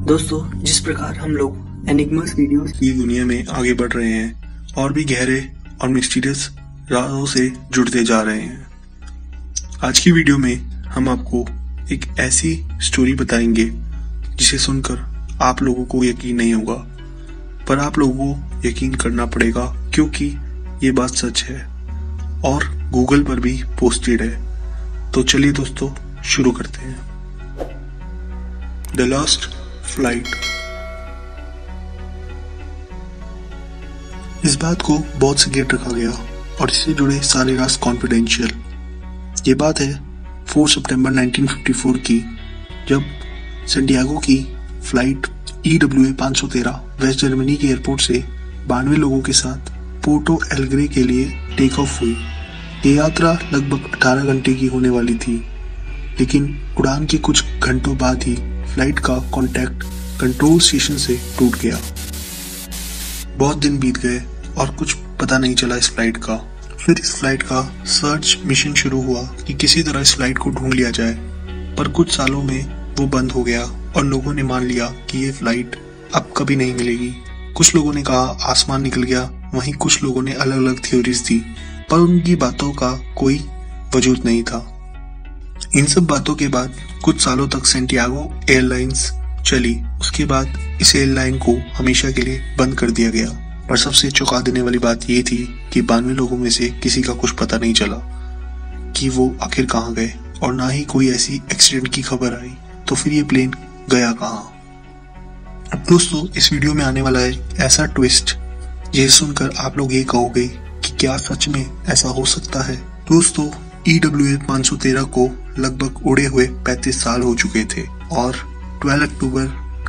दोस्तों, जिस प्रकार हम लोग एनिग्मास वीडियोस की दुनिया में आगे बढ़ रहे हैं और भी गहरे और मिस्टीरियस राहों से जुड़ते जा रहे हैं, आज की वीडियो में हम आपको एक ऐसी स्टोरी बताएंगे जिसे सुनकर आप लोगों को यकीन नहीं होगा, पर आप लोगों को यकीन करना पड़ेगा क्योंकि ये बात सच है और गूगल पर भी पोस्टेड है। तो चलिए दोस्तों, शुरू करते हैं। The lost flight. इस बात को बहुत सिक्रेट रखा गया और इससे जुड़े सारे राज कॉन्फिडेंशियल। ये बात है 4 सितंबर 1954 की, जब सैंटियागो की फ्लाइट EWA 513 वेस्ट जर्मनी के एयरपोर्ट से 92 लोगों के साथ पोर्टो एलेग्रे के लिए टेक ऑफ हुई। ये यात्रा लगभग 18 घंटे की होने वाली थी, लेकिन उड़ान के कुछ घंटों बाद ही फ्लाइट का कॉन्टैक्ट कंट्रोल स्टेशन से टूट गया। बहुत दिन बीत गए और कुछ पता नहीं चला इस फ्लाइट का। फिर इस फ्लाइट का सर्च मिशन शुरू हुआ कि किसी तरह इस फ्लाइट को ढूंढ लिया जाए, पर कुछ सालों में वो बंद हो गया और लोगों ने मान लिया कि ये फ्लाइट अब कभी नहीं मिलेगी। कुछ लोगों ने कहा आसमान निकल गया, वहीं कुछ लोगों ने अलग अलग थ्योरीज दी, पर उनकी बातों का कोई वजूद नहीं था। इन सब बातों के बाद कुछ सालों तक सैंटियागो एयरलाइंस चली। उसके बाद इस एयरलाइन को हमेशा के लिए बंद कर दिया गया। और सबसे चौंका देने वाली बात ये थी कि 92 लोगों में से किसी का कुछ पता नहीं चला कि वो आखिर कहाँ गए, और ना ही कोई ऐसी एक्सीडेंट की खबर आई। तो फिर ये प्लेन गया कहाँ? अब दोस्तों, इस वीडियो में आने वाला है ऐसा ट्विस्ट जिसे सुनकर आप लोग ये कहोगे कि क्या सच में ऐसा हो सकता है। दोस्तों, EWA 513 को लगभग उड़े हुए 35 साल हो चुके थे और 12 अक्टूबर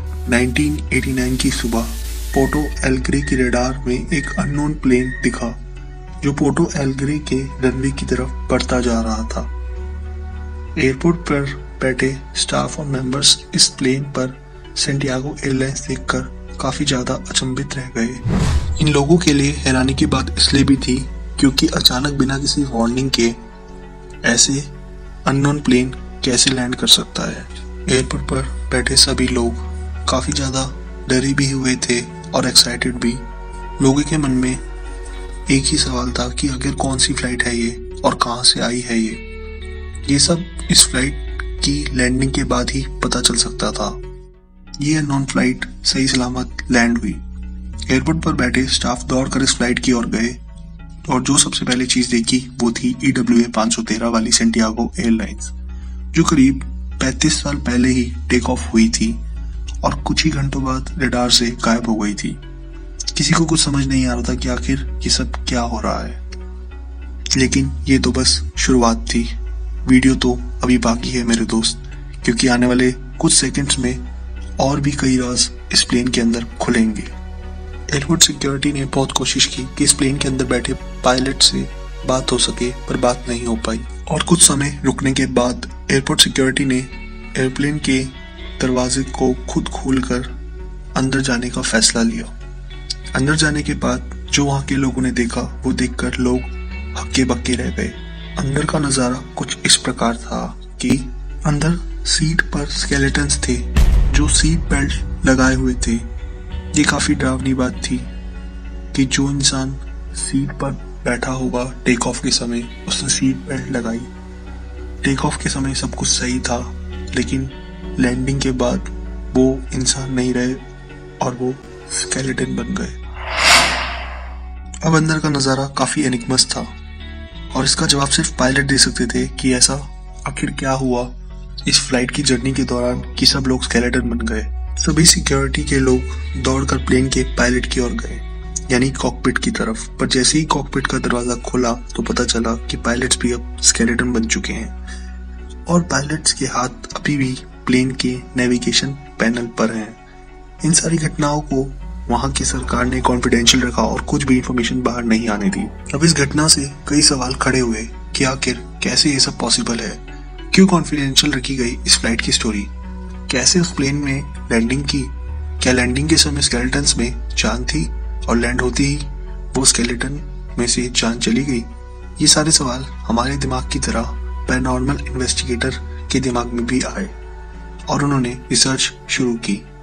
1989 की सुबह पोर्टो एलेग्रे की रडार में एक अननोन प्लेन दिखा जो पोर्टो एलेग्रे के रनवे की तरफ बढ़ता जा रहा था। एयरपोर्ट पर बैठे स्टाफ और मेंबर्स इस प्लेन पर सैंटियागो एयरलाइंस देखकर काफी ज्यादा अचंभित रह गए। इन लोगों के लिए हैरानी की बात इसलिए भी थी क्योंकि अचानक बिना किसी वार्निंग के ऐसे अननोन प्लेन कैसे लैंड कर सकता है। एयरपोर्ट पर बैठे सभी लोग काफी ज्यादा डरे भी हुए थे और एक्साइटेड भी। लोगों के मन में एक ही सवाल था कि आखिर कौन सी फ्लाइट है ये और कहां से आई है ये सब इस फ्लाइट की लैंडिंग के बाद ही पता चल सकता था। ये अननोन फ्लाइट सही सलामत लैंड हुई। एयरपोर्ट पर बैठे स्टाफ दौड़कर इस फ्लाइट की ओर गए और जो सबसे पहले चीज देखी वो थी EWA 513 वाली सैंटियागो एयरलाइंस, जो करीब 35 साल पहले ही टेक ऑफ हुई थी और कुछ ही घंटों बाद रडार से गायब हो गई थी। किसी को कुछ समझ नहीं आ रहा था कि आखिर ये सब क्या हो रहा है, लेकिन ये तो बस शुरुआत थी। वीडियो तो अभी बाकी है मेरे दोस्त, क्योंकि आने वाले कुछ सेकंड्स में और भी कई राज इस प्लेन के अंदर खुलेंगे। एयरपोर्ट सिक्योरिटी ने बहुत कोशिश की कि इस प्लेन के अंदर बैठे पायलट से बात हो सके, पर बात नहीं हो पाई। और कुछ समय रुकने के बाद एयरपोर्ट सिक्योरिटी ने एयरप्लेन के दरवाजे को खुद खोलकर अंदर जाने का फैसला लिया। अंदर जाने के बाद जो वहां के लोगों ने देखा वो देखकर लोग हक्के बक्के रह गए। अंदर का नजारा कुछ इस प्रकार था कि अंदर सीट पर स्केलेटन्स थे जो सीट बेल्ट लगाए हुए थे। ये काफी डरावनी बात थी कि जो इंसान सीट पर बैठा होगा टेक ऑफ के समय, उसने सीट बेल्ट लगाई। टेक ऑफ के समय सब कुछ सही था, लेकिन लैंडिंग के बाद वो इंसान नहीं रहे और वो स्केलेटन बन गए। अब अंदर का नजारा काफी एनिग्मस था और इसका जवाब सिर्फ पायलट दे सकते थे कि ऐसा आखिर क्या हुआ इस फ्लाइट की जर्नी के दौरान कि सब लोग स्केलेटन बन गए। सभी सिक्योरिटी के लोग दौड़कर प्लेन के पायलट की ओर गए, यानी कॉकपिट की तरफ। पर जैसे ही कॉकपिट का दरवाजा खोला तो पता चला कि पायलट्स भी अब स्केलेटन बन चुके हैं और पायलट्स के हाथ अभी भी प्लेन के नेविगेशन पैनल पर हैं। इन सारी घटनाओं को वहां की सरकार ने कॉन्फिडेंशियल रखा और कुछ भी इंफॉर्मेशन बाहर नहीं आने दी। अब इस घटना से कई सवाल खड़े हुए कि आखिर कैसे ये सब पॉसिबल है, क्यों कॉन्फिडेंशियल रखी गई इस फ्लाइट की स्टोरी, कैसे उस प्लेन में लैंडिंग की, क्या लैंडिंग के समय स्केलेटन्स में जान थी और लैंड होती ही वो स्केलेटन में से जान चली गई। ये सारे सवाल हमारे दिमाग की तरह पैरानॉर्मल इन्वेस्टिगेटर के दिमाग में भी आए और उन्होंने रिसर्च शुरू की।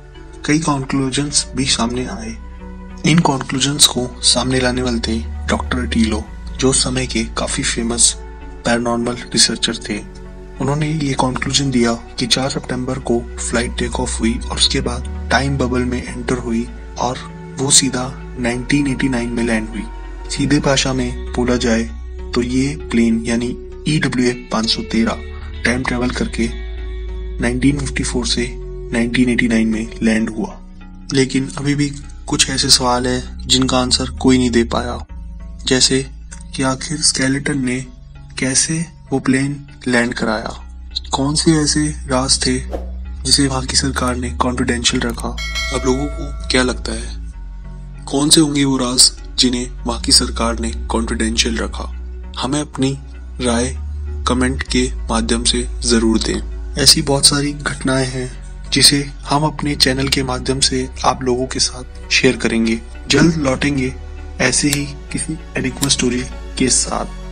कई कंक्लूजन्स भी सामने आए। इन कंक्लूजन्स को सामने लाने वाले थे डॉक्टर टीलो, जो उस समय के काफी फेमस पैरानॉर्मल रिसर्चर थे। उन्होंने ये कंक्लूजन दिया कि 4 सितंबर को फ्लाइट टेक ऑफ हुई और उसके बाद टाइम बबल में एंटर हुई और वो सीधा 1989 में लैंड हुई। सीधे भाषा में बोला जाए तो ये प्लेन यानी EWA 513 टाइम ट्रेवल करके 1954 से 1989 में लैंड हुआ। लेकिन अभी भी कुछ ऐसे सवाल है जिनका आंसर कोई नहीं दे पाया, जैसे कि आखिर स्केलेटन ने कैसे वो प्लेन लैंड कराया, कौन से ऐसे राज थे जिसे वहां की सरकार ने कॉन्फिडेंशियल रखा। अब लोगों को क्या लगता है, कौन से होंगे वो राज जिन्हें वहां की सरकार ने कॉन्फिडेंशियल रखा? हमें अपनी राय कमेंट के माध्यम से जरूर दें। ऐसी बहुत सारी घटनाएं हैं जिसे हम अपने चैनल के माध्यम से आप लोगों के साथ शेयर करेंगे। जल्द लौटेंगे ऐसे ही किसी एनिग्मा स्टोरी के साथ।